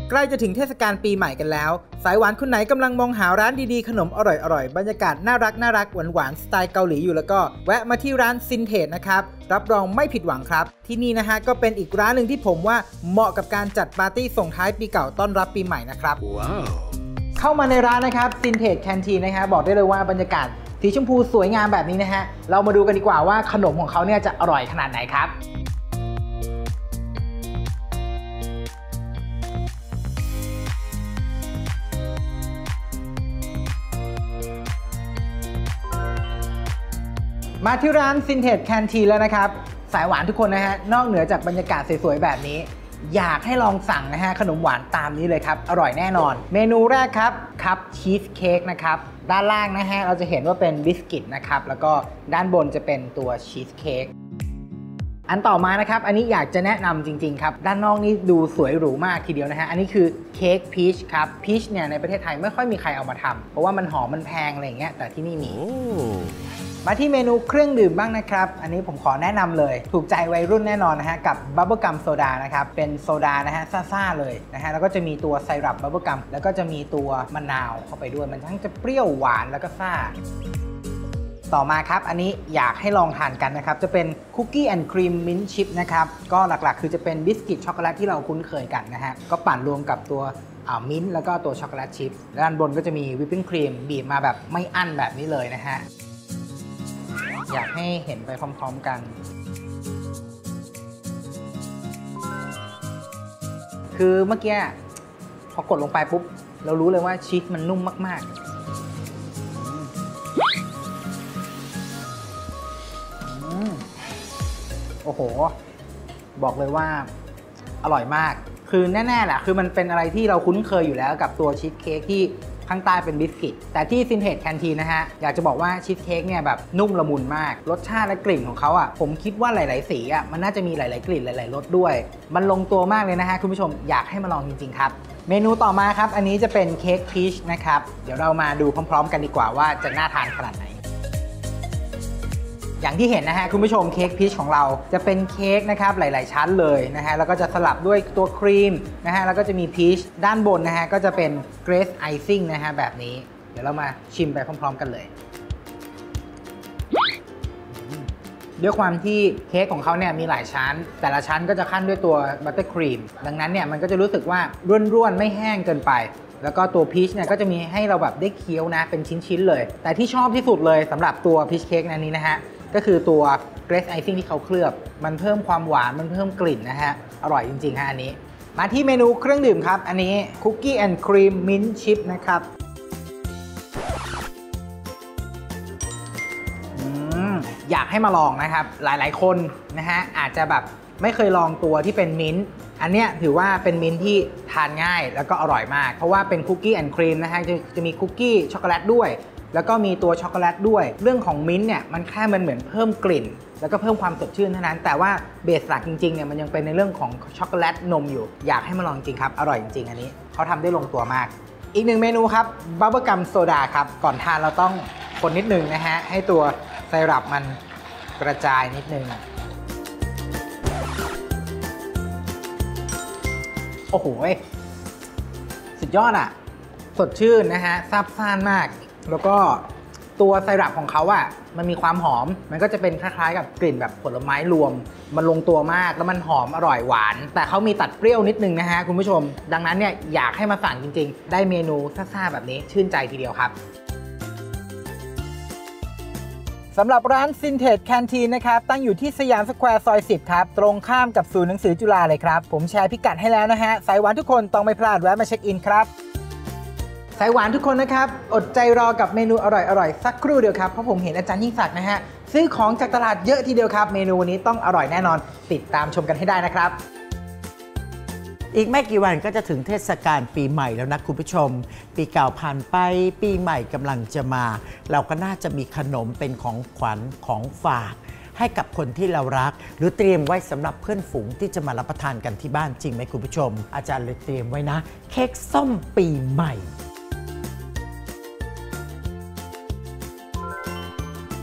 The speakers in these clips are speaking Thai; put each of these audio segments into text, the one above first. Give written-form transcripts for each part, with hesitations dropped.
ใกล้จะถึงเทศกาลปีใหม่กันแล้วสายหวานคนไหนกำลังมองหาร้านดีๆขนมอร่อยๆบรรยากาศน่ารักหวานๆสไตล์เกาหลีอยู่แล้วก็แวะมาที่ร้านซินเทจนะครับรับรองไม่ผิดหวังครับที่นี่นะฮะก็เป็นอีกร้านหนึ่งที่ผมว่าเหมาะกับการจัดปาร์ตี้ส่งท้ายปีเก่าต้อนรับปีใหม่นะครับว้าวเข้ามาในร้านนะครับซินเทจแคนทีนนะฮะบอกได้เลยว่าบรรยากาศสีชมพูสวยงามแบบนี้นะฮะเรามาดูกันดีกว่าว่าขนมของเขาเนี่ยจะอร่อยขนาดไหนครับมาที่ร้านซินเทจแคนทีนแล้วนะครับสายหวานทุกคนนะฮะนอกเหนือจากบรรยากาศสวยๆแบบนี้อยากให้ลองสั่งนะฮะขนมหวานตามนี้เลยครับอร่อยแน่นอนเมนูแรกครับคัพชีสเค้กนะครับด้านล่างนะฮะเราจะเห็นว่าเป็นบิสกิตนะครับแล้วก็ด้านบนจะเป็นตัวชีสเค้กอันต่อมานะครับอันนี้อยากจะแนะนำจริงๆครับด้านนอกนี่ดูสวยหรูมากทีเดียวนะฮะอันนี้คือเค้กพีชครับพีชเนี่ยในประเทศไทยไม่ค่อยมีใครเอามาทำเพราะว่ามันหอมมันแพงอะไรอย่างเงี้ยแต่ที่นี่มีมาที่เมนูเครื่องดื่มบ้างนะครับอันนี้ผมขอแนะนำเลยถูกใจวัยรุ่นแน่นอนนะฮะกับบับเบิลกัมโซดานะครับเป็นโซดานะฮะซ่าๆเลยนะฮะแล้วก็จะมีตัวไซรัปบับเบิลกัมแล้วก็จะมีตัวมะนาวเข้าไปด้วยมันทั้งจะเปรี้ยวหวานแล้วก็ซ่าต่อมาครับอันนี้อยากให้ลองทานกันนะครับจะเป็นคุกกี้แอนด์ครีมมิ้นท์ชิพนะครับก็หลักๆคือจะเป็นบิสกิตช็อกโกแลตที่เราคุ้นเคยกันนะฮะก็ปั่นรวมกับตัวมิ้นท์แล้วก็ตัวช็อกโกแลตชิพด้านบนก็จะมีวิปปิ้งครีมบีบมาแบบไม่อั้นแบบนี้เลยนะฮะอยากให้เห็นไปพร้อมๆกันคือเมื่อกี้พอกดลงไปปุ๊บเรารู้เลยว่าชีสมันนุ่มมากๆโอ้โหบอกเลยว่าอร่อยมากคือแน่ๆแหละคือมันเป็นอะไรที่เราคุ้นเคยอยู่แล้วกับตัวชีสเค้กที่ข้างใต้เป็นบิสกิตแต่ที่ซินเทจแคนทีนนะฮะอยากจะบอกว่าชีสเค้กเนี่ยแบบนุ่มละมุนมากรสชาติและกลิ่นของเขาอ่ะผมคิดว่าหลายๆสีอ่ะมันน่าจะมีหลายๆกลิ่นหลายๆรสด้วยมันลงตัวมากเลยนะฮะคุณผู้ชมอยากให้มาลองจริงๆครับเมนูต่อมาครับอันนี้จะเป็นเค้กพีชนะครับเดี๋ยวเรามาดูพร้อมๆกันดีกว่าว่าจะน่าทานขนาดไหนอย่างที่เห็นนะฮะคุณผู้ชมเค้กพีชของเราจะเป็นเค้กนะครับหลายๆชั้นเลยนะฮะแล้วก็จะสลับด้วยตัวครีมนะฮะแล้วก็จะมีพีชด้านบนนะฮะก็จะเป็นเกรซไอซิ่งนะฮะแบบนี้เดี๋ยวเรามาชิมไปพร้อมๆกันเลยด้วยความที่เค้กของเขาเนี่ยมีหลายชั้นแต่ละชั้นก็จะขั้นด้วยตัวบัตเตอร์ครีมดังนั้นเนี่ยมันก็จะรู้สึกว่าร่วนๆไม่แห้งเกินไปแล้วก็ตัวพีชเนี่ยก็จะมีให้เราแบบได้เคี้ยวนะเป็นชิ้นๆเลยแต่ที่ชอบที่สุดเลยสำหรับตัวพีชเค้กนี้นะฮะก็คือตัวเกรซไอซิ่งที่เขาเคลือบมันเพิ่มความหวานมันเพิ่มกลิ่นนะฮะอร่อยจริงๆฮะอันนี้มาที่เมนูเครื่องดื่มครับอันนี้คุกกี้แอนด์ครีมมิ้นท์ชิพนะครับอยากให้มาลองนะครับหลายๆคนนะฮะอาจจะแบบไม่เคยลองตัวที่เป็นมิ้นท์อันเนี้ยถือว่าเป็นมิ้นท์ที่ทานง่ายแล้วก็อร่อยมากเพราะว่าเป็นคุกกี้แอนด์ครีมนะฮะจะมีคุกกี้ช็อกโกแลตด้วยแล้วก็มีตัวช็อกโกแลตด้วยเรื่องของมิ้นท์เนี่ยมันแค่มันเหมือนเพิ่มกลิ่นแล้วก็เพิ่มความสดชื่นเท่านั้นแต่ว่าเบสหลักจริงๆเนี่ยมันยังเป็นในเรื่องของช็อกโกแลตนมอยู่อยากให้มาลองจริงครับอร่อยจริงๆอันนี้เขาทำได้ลงตัวมากอีกหนึ่งเมนูครับบับเบิลกัมโซดาครับก่อนทานเราต้องคนนิดนึงนะฮะให้ตัวไซรัปมันกระจายนิดนึงโอ้โหสุดยอดอ่ะสดชื่นนะฮะซาบซ่านมากแล้วก็ตัวไซรัปของเขาอ่ะมันมีความหอมมันก็จะเป็นคล้ายๆกับกลิ่นแบบผลไม้รวมมันลงตัวมากแล้วมันหอมอร่อยหวานแต่เขามีตัดเปรี้ยวนิดนึงนะฮะคุณผู้ชมดังนั้นเนี่ยอยากให้มาสั่งจริงๆได้เมนูซ่าๆแบบนี้ชื่นใจทีเดียวครับสำหรับร้านซินเทจแคนทีนนะครับตั้งอยู่ที่สยามสแควร์ซอย 10ครับตรงข้ามกับศูนย์หนังสือจุฬาเลยครับผมแชร์พิกัดให้แล้วนะฮะสายหวานทุกคนต้องไม่พลาดแวะมาเช็คอินครับสายหวานทุกคนนะครับอดใจรอกับเมนูอร่อยๆสักครู่เดียวครับเพราะผมเห็นอาจารย์ยิ่งศักดิ์นะฮะซื้อของจากตลาดเยอะทีเดียวครับเมนูวันนี้ต้องอร่อยแน่นอนติดตามชมกันให้ได้นะครับอีกไม่กี่วันก็จะถึงเทศกาลปีใหม่แล้วนะคุณผู้ชมปีเก่าผ่านไปปีใหม่กำลังจะมาเราก็น่าจะมีขนมเป็นของขวัญของฝากให้กับคนที่เรารักหรือเตรียมไว้สำหรับเพื่อนฝูงที่จะมารับประทานกันที่บ้านจริงไหมคุณผู้ชมอาจารย์เลยเตรียมไว้นะเค้กส้มปีใหม่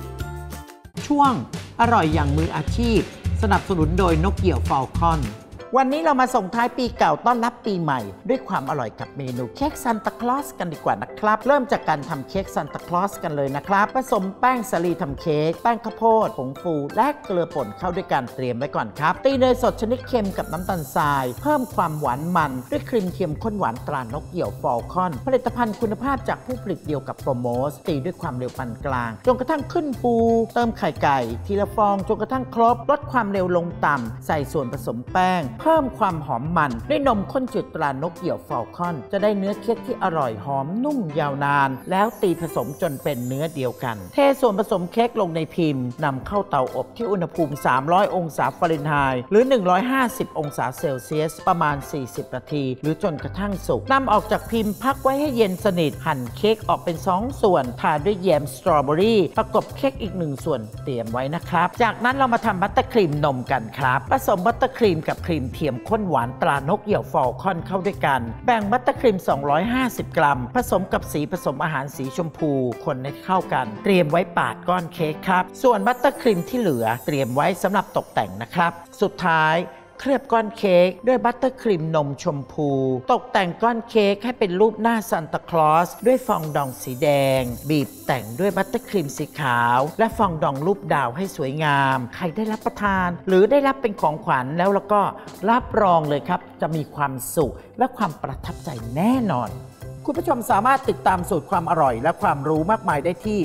ช่วงอร่อยอย่างมืออาชีพสนับสนุนโดยนกเหยี่ยวฟอลคอนวันนี้เรามาส่งท้ายปีเก่าต้อนรับปีใหม่ด้วยความอร่อยกับเมนูเค้กซันตาคลอสกันดีกว่านะครับเริ่มจากการทำเค้กซันตาคลอสกันเลยนะครับผสมแป้งสาลีทำเค้กแป้งข้าวโพดผงฟูและเกลือป่นเข้าด้วยกันเตรียมไว้ก่อนครับตีเนยสดชนิดเค็มกับน้ำตาลทรายเพิ่มความหวานมันด้วยครีมเค็มข้นหวานตรานกเหี่ยวฟอลคอนผลิตภัณฑ์คุณภาพจากผู้ผลิตเดียวกับโปรโมสตีด้วยความเร็วปานกลางจนกระทั่งขึ้นฟูเติมไข่ไก่ทีละฟองจนกระทั่งครบลดความเร็วลงต่ำใส่ส่วนผสมแป้งเพิ่มความหอมมันด้วยนมข้นจืดตรานกเหี่ยวฟอลคอนจะได้เนื้อเค้กที่อร่อยหอมนุ่มยาวนานแล้วตีผสมจนเป็นเนื้อเดียวกันเทส่วนผสมเค้กลงในพิมพ์นำเข้าเตาอบที่อุณหภูมิ300องศาฟาเรนไฮต์หรือ150องศาเซลเซียสประมาณ40นาทีหรือจนกระทั่งสุกนำออกจากพิมพ์พักไว้ให้เย็นสนิทหั่นเค้กออกเป็น2ส่วนทาด้วยแยมสตรอเบอรี่ประกบเค้กอีก1ส่วนเตรียมไว้นะครับจากนั้นเรามาทำบัตเตอร์ครีมนมกันครับผสมบัตเตอร์ครีมกับครีมเทียมข้นหวานตรานกเหี่ยวฟอลคอนเข้าด้วยกันแบ่งบัตเตอร์ครีม250 กรัมผสมกับสีผสมอาหารสีชมพูคนให้เข้ากันเตรียมไว้ปาดก้อนเค้กครับส่วนบัตเตอร์ครีมที่เหลือเตรียมไว้สำหรับตกแต่งนะครับสุดท้ายเคลือบก้อนเค้กด้วยบัตเตอร์ครีมนมชมพูตกแต่งก้อนเค้กให้เป็นรูปหน้าซานตาคลอสด้วยฟองดองสีแดงบีบแต่งด้วยบัตเตอร์ครีมสีขาวและฟองดองรูปดาวให้สวยงามใครได้รับประทานหรือได้รับเป็นของขวัญแล้วก็รับรองเลยครับจะมีความสุขและความประทับใจแน่นอนคุณผู้ชมสามารถติดตามสูตรความอร่อยและความรู้มากมายได้ที่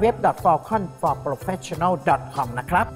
www.falconforprofessional.com นะครับ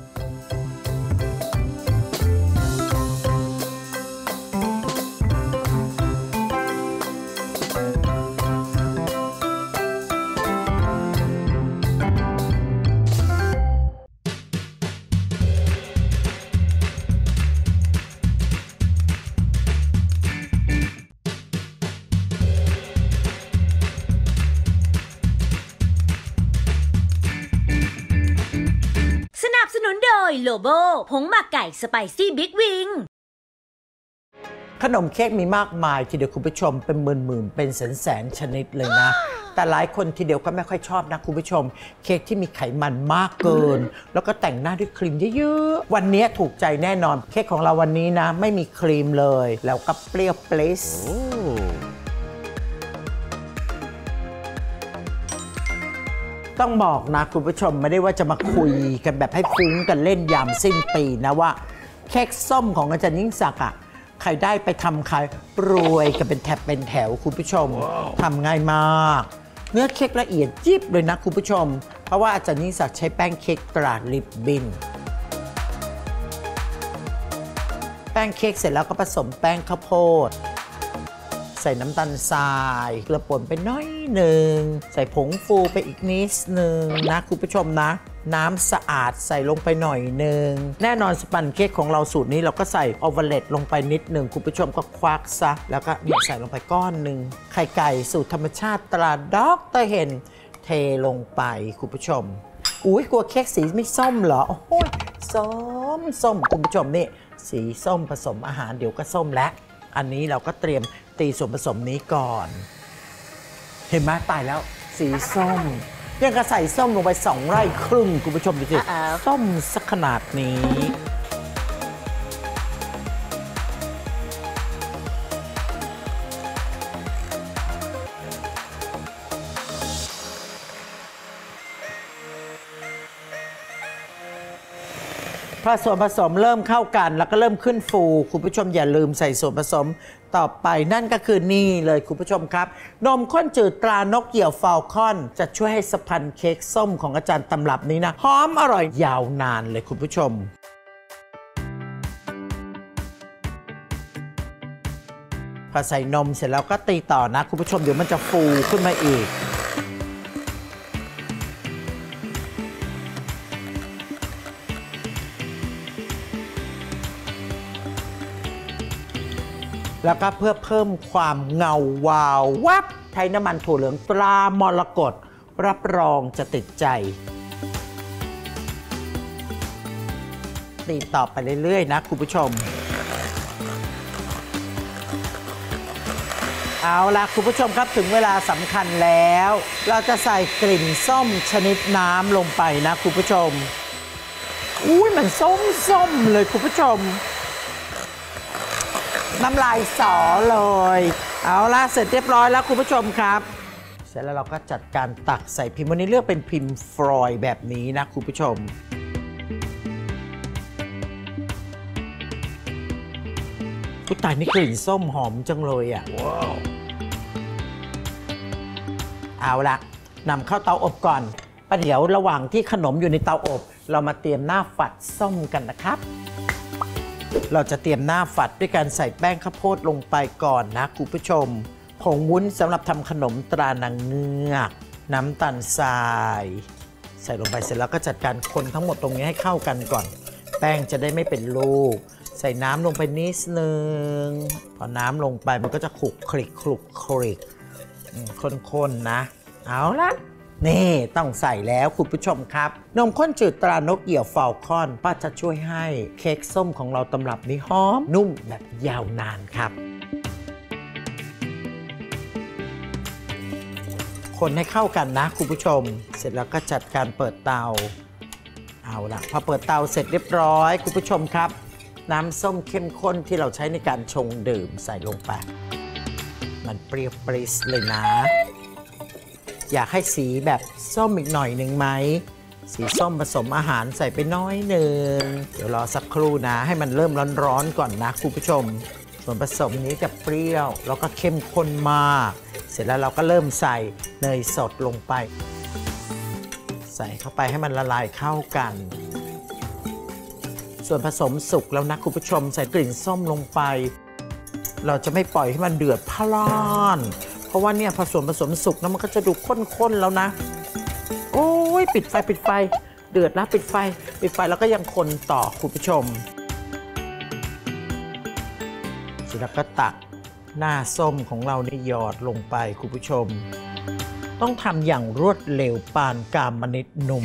โลโบผงหมักไก่สไปซี่บิ๊กวิงขนมเค้กมีมากมายทีเดียวคุณผู้ชมเป็นหมื่นๆเป็นแสนๆชนิดเลยนะแต่หลายคนทีเดียวก็ไม่ค่อยชอบนะคุณผู้ชมเค้กที่มีไขมันมากเกินแล้วก็แต่งหน้าด้วยครีมเยอะๆวันนี้ถูกใจแน่นอนเค้กของเราวันนี้นะไม่มีครีมเลยแล้วก็เปรี้ยวปริ๊สต้องบอกนะคุณผู้ชมไม่ได้ว่าจะมาคุยกันแบบให้ฟุ้งกันเล่นยามสิ้นปีนะว่าเค้กส้มของอาจารย์ยิ่งศักดิ์อะใครได้ไปทำใครรวยกันเป็นแถบเป็นแถวคุณผู้ชมทำง่ายมากเนื้อเค้กละเอียดยิบเลยนะคุณผู้ชมเพราะว่าอาจารย์ยิ่งศักดิ์ใช้แป้งเค้กตราลิบบินแป้งเค้กเสร็จแล้วก็ผสมแป้งข้าวโพดใส่น้ำตาลทรายเกลือป่นไปน้อยหนึ่งใส่ผงฟูไปอีกนิดหนึ่งนะคุณผู้ชมนะน้ำสะอาดใส่ลงไปหน่อยหนึ่งแน่นอนสปันเค้กของเราสูตรนี้เราก็ใส่ออเวอร์เลตลงไปนิดหนึ่งคุณผู้ชมก็ควักซะแล้วก็ใส่ลงไปก้อนหนึ่งไข่ไก่สูตรธรรมชาติตราด็อกเตอร์เฮนเทลงไปคุณผู้ชมอุ้ยกลัวเค้กสีไม่ส้มเหรอโอ้ยส้มคุณผู้ชมนี่สีส้มผสมอาหารเดี๋ยวก็ส้มแล้วอันนี้เราก็เตรียมตีส่วนผสมนี้ก่อนเห็นไหมตายแล้วสีส้มยังกระใส่ส้มลงไป2 ไร่ครึ่งคุณผู้ชมดูสิส้มสักขนาดนี้พอส่วนผสมเริ่มเข้ากันแล้วก็เริ่มขึ้นฟูคุณผู้ชมอย่าลืมใส่ส่วนผสมต่อไปนั่นก็คือนี่เลยคุณผู้ชมครับนมข้นจืดตรานกเหี่ยวฟาลคอนจะช่วยให้สปันเค้กส้มของอาจารย์ตำรับนี้นะหอมอร่อยยาวนานเลยคุณผู้ชมพอใส่นมเสร็จแล้วก็ตีต่อนะคุณผู้ชมเดี๋ยวมันจะฟูขึ้นมาอีกแล้วก็เพื่อเพิ่มความเงาวาววับใช้น้ำมันถั่วเหลืองตรามรกตรับรองจะติดใจตีต่อไปเรื่อยๆนะคุณผู้ชมเอาล่ะคุณผู้ชมครับถึงเวลาสำคัญแล้วเราจะใส่กลิ่นส้มชนิดน้ำลงไปนะคุณผู้ชมอุ้ยมันส้มเลยคุณผู้ชมน้ำลายสอเลยเอาละเสร็จเรียบร้อยแล้วคุณผู้ชมครับเสร็จแล้วเราก็จัดการตักใส่พิมพ์วันนี้เลือกเป็นพิมพ์ฟรอยแบบนี้นะคุณผู้ชมผู้ตายนี่กลิ่นส้มหอมจังเลยอ่ะว้าวเอาละนำเข้าเตาอบก่อนประเดี๋ยวระหว่างที่ขนมอยู่ในเตาอบเรามาเตรียมหน้าฝัดส้มกันนะครับเราจะเตรียมหน้าฝัดด้วยการใส่แป้งข้าวโพดลงไปก่อนนะคุณผู้ชมผงวุ้นสำหรับทำขนมตรานางเงือกน้ำตาลทรายใส่ลงไปเสร็จแล้วก็จัดการคนทั้งหมดตรงนี้ให้เข้ากันก่อนแป้งจะได้ไม่เป็นลูกใส่น้ำลงไปนิดนึงพอน้ำลงไปมันก็จะคลุกคลิกคลุกคลิกคนๆนะเอาละนี่ต้องใส่แล้วคุณผู้ชมครับนมข้นจืดตรานกเหยี่ยวฟาลคอนป้าจะช่วยให้เค้กส้มของเราตำรับนี้หอมนุ่มแบบยาวนานครับคนให้เข้ากันนะคุณผู้ชมเสร็จแล้วก็จัดการเปิดเตาเอาละพอเปิดเตาเสร็จเรียบร้อยคุณผู้ชมครับน้ำส้มเข้มข้นที่เราใช้ในการชงดื่มใส่ลงไปมันเปรี้ยวปริ๊ดเลยนะอยากให้สีแบบส้มอีกหน่อยหนึ่งไหมสีส้มผสมอาหารใส่ไปน้อยหนึ่งเดี๋ยวรอสักครู่นะให้มันเริ่มร้อนๆก่อนนะคุณผู้ชมส่วนผสมนี้จะเปรี้ยวแล้วก็เข้มข้นมากเสร็จแล้วเราก็เริ่มใส่เนยสดลงไปใส่เข้าไปให้มันละลายเข้ากันส่วนผสมสุกแล้วนะคุณผู้ชมใส่กลิ่นส้มลงไปเราจะไม่ปล่อยให้มันเดือดพล่านเพราะว่าเนี่ยพอส่วนผสมสุกนะมันก็จะดูข้นๆแล้วนะโอ้ยปิดไฟเดือดแล้วปิดไฟแล้วก็ยังคนต่อคุณผู้ชมเสร็จแล้วก็ตักหน้าส้มของเรานี่หยอดลงไปคุณผู้ชมต้องทำอย่างรวดเร็วปานกาลมนิดหนุ่ม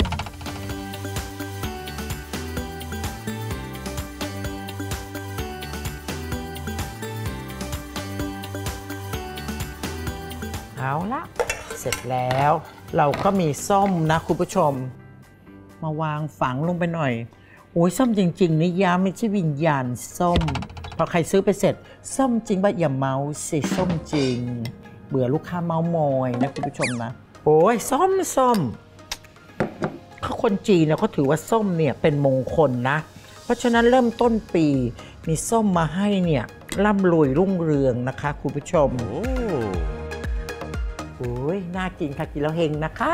เอาละเสร็จแล้วเราก็มีส้มนะคุณผู้ชมมาวางฝังลงไปหน่อยโอ้ยส้มจริงๆนี่ยาไม่ใช่วิญญาณส้มพอใครซื้อไปเสร็จส้มจริงป่ะอย่าเมาสิส้มจริงเบื่อลูกค้าเมามอยนะคุณผู้ชมนะโอ้ยส้มเขาคนจีนเนี่ยเขาถือว่าส้มเนี่ยเป็นมงคลนะเพราะฉะนั้นเริ่มต้นปีมีส้มมาให้เนี่ยร่ำรวยรุ่งเรืองนะคะคุณผู้ชมโอ้ยน่ากินค่ะกินแล้วเฮงนะคะ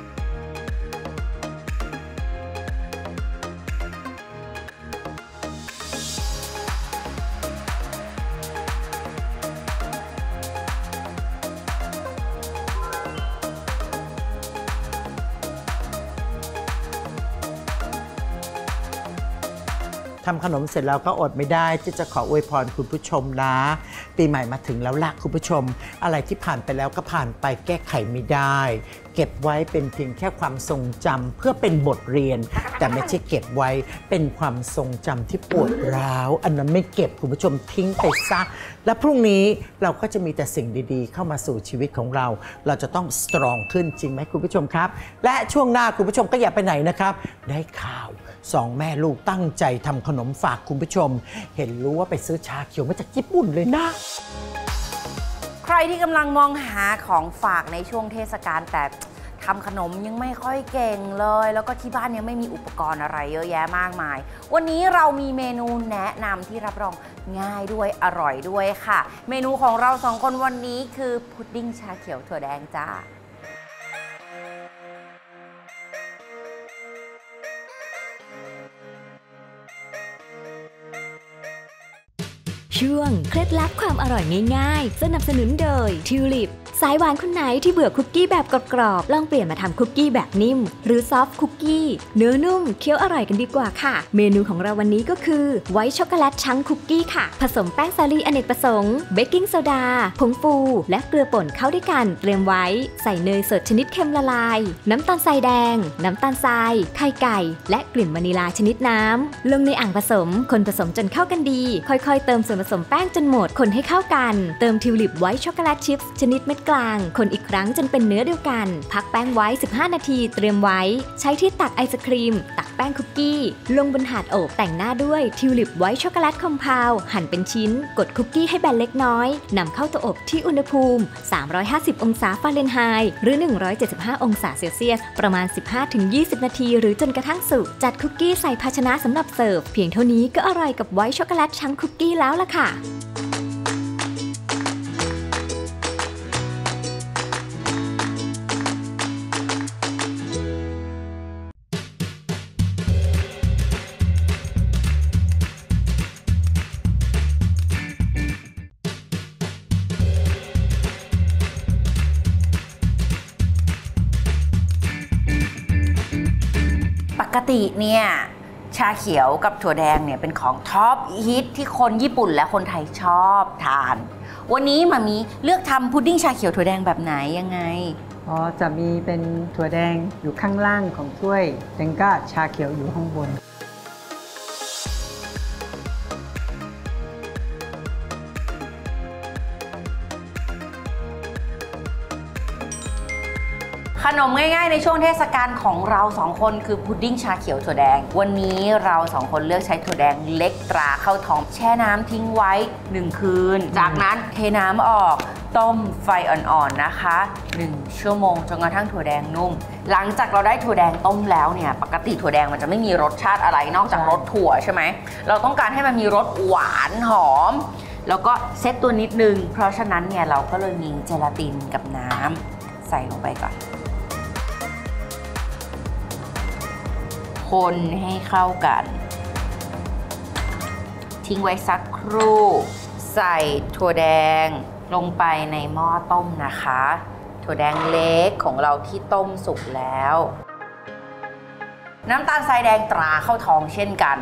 ทำขนมเสร็จแล้วก็อดไม่ได้ที่จะขออวยพรคุณผู้ชมนะปีใหม่มาถึงแล้วล่ะคุณผู้ชมอะไรที่ผ่านไปแล้วก็ผ่านไปแก้ไขไม่ได้เก็บไว้เป็นเพียงแค่ความทรงจำเพื่อเป็นบทเรียนแต่ไม่ใช่เก็บไว้เป็นความทรงจำที่ปวดร้าวอันนั้นไม่เก็บคุณผู้ชมทิ้งไปซะและพรุ่งนี้เราก็จะมีแต่สิ่งดีๆเข้ามาสู่ชีวิตของเราเราจะต้องสตรองขึ้นจริงไหมคุณผู้ชมครับและช่วงหน้าคุณผู้ชมก็อย่าไปไหนนะครับได้ข่าวสองแม่ลูกตั้งใจทำขนมฝากคุณผู้ชมเห็นรู้ว่าไปซื้อชาเขียวมาจากญี่ปุ่นเลยนะใครที่กำลังมองหาของฝากในช่วงเทศกาลแต่ทำขนมยังไม่ค่อยเก่งเลยแล้วก็ที่บ้านยังไม่มีอุปกรณ์อะไรเยอะแยะมากมายวันนี้เรามีเมนูแนะนำที่รับรองง่ายด้วยอร่อยด้วยค่ะเมนูของเราสองคนวันนี้คือพุดดิ้งชาเขียวถั่วแดงจ้าช่วงเคล็ดลับความอร่อยง่ายๆสนับสนุนโดยทิวลิปสายหวานคนไหนที่เบื่อคุกกี้แบบกรอบๆลองเปลี่ยนมาทำคุกกี้แบบนิ่มหรือซอฟต์คุกกี้เนื้อนุ่มเคี้ยวอร่อยกันดีกว่าค่ะเมนูของเราวันนี้ก็คือไวท์ช็อกโกแลตชังคุกกี้ค่ะผสมแป้งสาลีอเนกประสงค์เบกกิ้งโซดาผงฟูและเกลือป่นเข้าด้วยกันเตรียมไว้ใส่เนยสดชนิดเค็มละลายน้ำตาลทรายแดงน้ำตาลทรายไข่ไก่และกลิ่นวานิลาชนิดน้ำลงในอ่างผสมคนผสมจนเข้ากันดีค่อยๆเติมส่วนผสมแป้งจนหมดคนให้เข้ากันเติมทิวลิปไวท์ช็อกโกแลตชิพชนิดเม็ดกกลางคนอีกครั้งจนเป็นเนื้อเดียวกันพักแป้งไว้15นาทีเตรียมไว้ใช้ที่ตักไอศครีมตักแป้งคุกกี้ลงบนถาดอบแต่งหน้าด้วยทิวลิปไวท์ช็อกโกแลตคอมเพลหั่นเป็นชิ้นกดคุกกี้ให้แบนเล็กน้อยนำเข้าเตาอบที่อุณหภูมิ350องศาฟาเรนไฮต์หรือ175องศาเซลเซียสประมาณ 15-20 นาทีหรือจนกระทั่งสุกจัดคุกกี้ใส่ภาชนะสำหรับเสิร์ฟเพียงเท่านี้ก็อร่อยกับไวท์ช็อกโกแลตชังคุกกี้แล้วล่ะค่ะปกติเนี่ยชาเขียวกับถั่วแดงเนี่ยเป็นของท็อปฮิตที่คนญี่ปุ่นและคนไทยชอบทานวันนี้มามีเลือกทำพุดดิ้งชาเขียวถั่วแดงแบบไหนยังไงจะมีเป็นถั่วแดงอยู่ข้างล่างของถ้วยแล้วก็ชาเขียวอยู่ข้างบนขนมง่ายๆในช่วงเทศกาลของเรา2คนคือพุดดิ้งชาเขียวถั่วแดงวันนี้เรา2คนเลือกใช้ถั่วแดงเล็กตราเข้าท้องแช่น้ำทิ้งไว้1คืนจากนั้นเทน้ำออกต้มไฟอ่อนๆนะคะ1ชั่วโมงจนกระทั่งถั่วแดงนุ่มหลังจากเราได้ถั่วแดงต้มแล้วเนี่ยปกติถั่วแดงมันจะไม่มีรสชาติอะไรนอกจากรสถั่วใช่ไหมเราต้องการให้มันมีรสหวานหอมแล้วก็เซตตัวนิดนึงเพราะฉะนั้นเนี่ยเราก็เลยมีเจลาตินกับน้ำใส่ลงไปก่อนคนให้เข้ากันทิ้งไว้สักครู่ใส่ถั่วแดงลงไปในหม้อต้มนะคะถั่วแดงเล็กของเราที่ต้มสุกแล้วน้ำตาลทรายแดงตราเข้าท้องเช่นกัน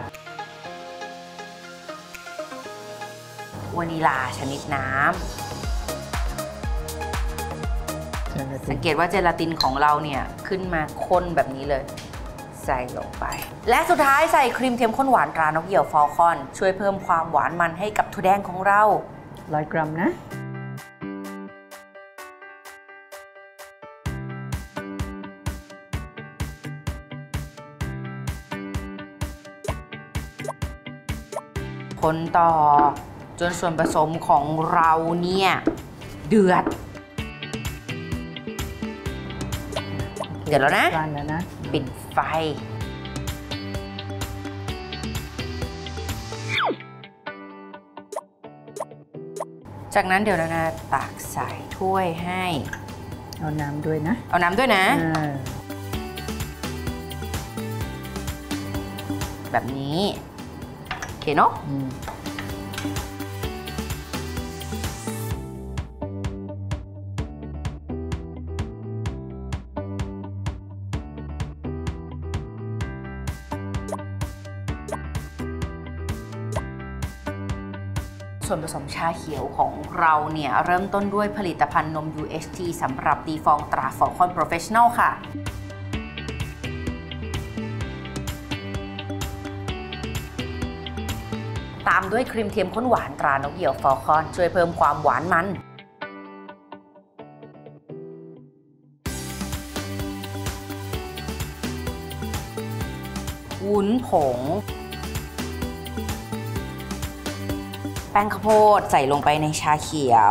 วานิลาชนิดน้ำสังเกตว่าเจลาตินของเราเนี่ยขึ้นมาข้นแบบนี้เลยใส่ลงไปและสุดท้ายใส่ครีมเทียมข้นหวานตรานกเหยี่ยวฟอลคอนช่วยเพิ่มความหวานมันให้กับถั่วแดงของเรา 100 กรัมนะคนต่อจนส่วนผสมของเราเนี่ยเดือดแล้วนะปิดไฟจากนั้นเดี๋ยวนะตักใส่ถ้วยให้เอาน้ำด้วยนะแบบนี้โอเคเนาะส่วนผสมชาเขียวของเราเนี่ยเริ่มต้นด้วยผลิตภัณฑ์นม UHT สำหรับตีฟองตราฟอลคอนโปรเฟชชั่นอลค่ะตามด้วยครีมเทียมข้นหวานตรานกเหยี่ยวฟอลคอนช่วยเพิ่มความหวานมันวุ้นผงแป้งข้าวโพดใส่ลงไปในชาเขียว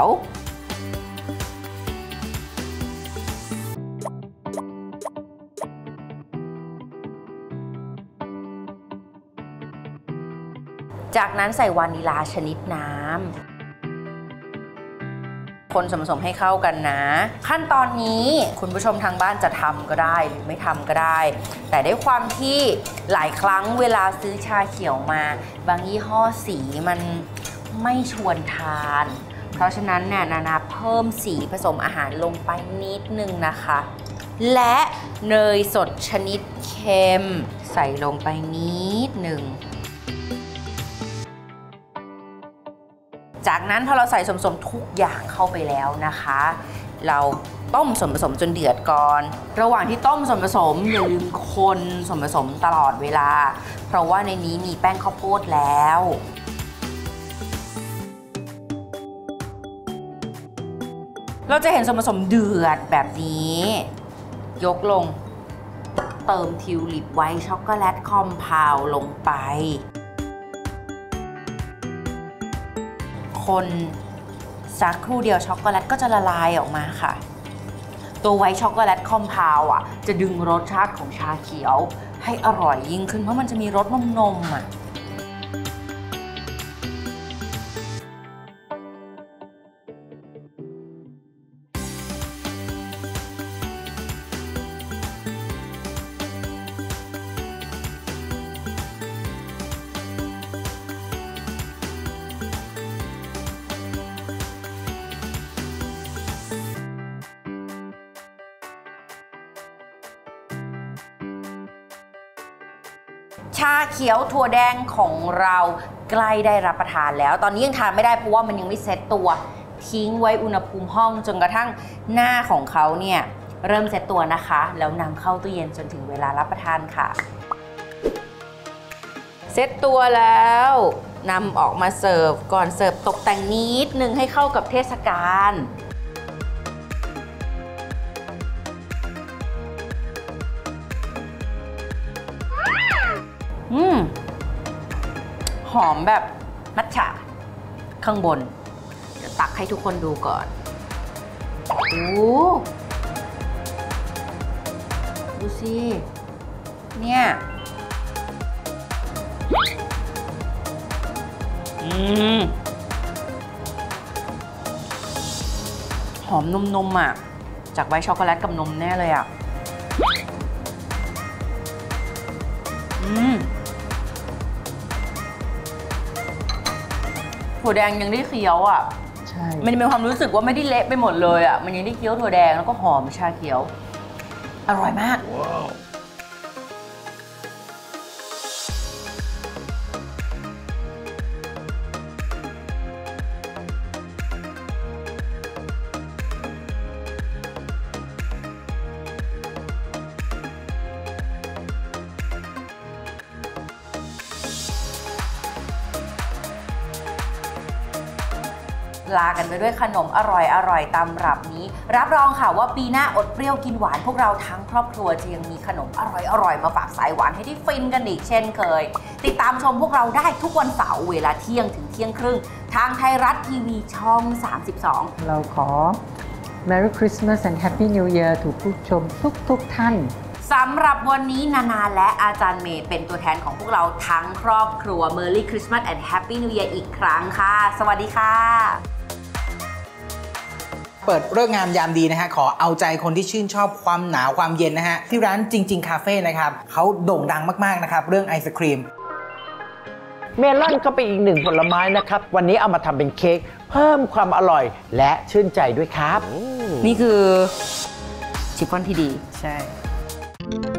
จากนั้นใส่วานิลาชนิดน้ำคนส่วนผสมให้เข้ากันนะขั้นตอนนี้คุณผู้ชมทางบ้านจะทำก็ได้หรือไม่ทำก็ได้แต่ด้วยความที่หลายครั้งเวลาซื้อชาเขียวมาบางยี่ห้อสีมันไม่ชวนทานเพราะฉะนั้นเนี่ยนาเพิ่มสีผสมอาหารลงไปนิดนึงนะคะและเนยสดชนิดเค็มใส่ลงไปนิดนึงจากนั้นพอเราใส่ส่วนผสมทุกอย่างเข้าไปแล้วนะคะเราต้มส่วนผสมจนเดือดก่อนระหว่างที่ต้มส่วนผสมอย่าลืมคนส่วนผสมตลอดเวลาเพราะว่าในนี้มีแป้งข้าวโพดแล้วเราจะเห็นส่วนผสมเดือดแบบนี้ ยกลงเติมทิวลิปไวท์ช็อกโกแลตคอมเพลลงไปคนสักครู่เดียวช็อกโกแลตก็จะละลายออกมาค่ะตัวไวท์ช็อกโกแลตคอมเพลอ่ะจะดึงรสชาติของชาเขียวให้อร่อยยิ่งขึ้นเพราะมันจะมีรสนมอ่ะชาเขียวถั่วแดงของเราใกล้ได้รับประทานแล้วตอนนี้ยังทานไม่ได้เพราะว่ามันยังไม่เซ็ตตัวทิ้งไว้อุณหภูมิห้องจนกระทั่งหน้าของเขาเนี่ยเริ่มเซ็ตตัวนะคะแล้วนำเข้าตู้เย็นจนถึงเวลารับประทานค่ะเซ็ตตัวแล้วนำออกมาเสิร์ฟก่อนเสิร์ฟตกแต่งนิดนึงให้เข้ากับเทศกาลหอมแบบมัทฉะข้างบนเดี๋ยวตักให้ทุกคนดูก่อนดูสิเนี่ยหอมนมๆอ่ะจากไวท์ช็อกโกแลตกับนมแน่เลยอ่ะถั่วแดงยังได้เคี้ยวอ่ะใช่มันมีความรู้สึกว่าไม่ได้เละไปหมดเลยอ่ะมันยังได้เคี้ยวถั่วแดงแล้วก็หอมชาเขียวอร่อยมาก ลากันไปด้วยขนมอร่อยตำรับนี้รับรองค่ะว่าปีหน้าอดเปรี้ยวกินหวานพวกเราทั้งครอบครัวจะยังมีขนมอร่อยมาฝากสายหวานให้ได้ฟินกันอีกเช่นเคยติดตามชมพวกเราได้ทุกวันเสาร์เวลาเที่ยงถึงเที่ยงครึ่งทางไทยรัฐทีวีช่อง32 เราขอ Merry Christmas and Happy New Year ถูกผู้ชมทุกท่านสำหรับวันนี้นานาและอาจารย์เมย์เป็นตัวแทนของพวกเราทั้งครอบครัว Merry Christmas and Happy New Year อีกครั้งค่ะสวัสดีค่ะเปิดฤกษ์งามยามดีนะฮะขอเอาใจคนที่ชื่นชอบความหนาวความเย็นนะฮะที่ร้านจริงๆคาเฟ่นะครับเขาโด่งดังมากๆนะครับเรื่องไอศครีมเมลอนก็เป็นอีกหนึ่งผลไม้นะครับวันนี้เอามาทำเป็นเค้กเพิ่มความอร่อยและชื่นใจด้วยครับนี่คือชิฟฟ่อนที่ดีใช่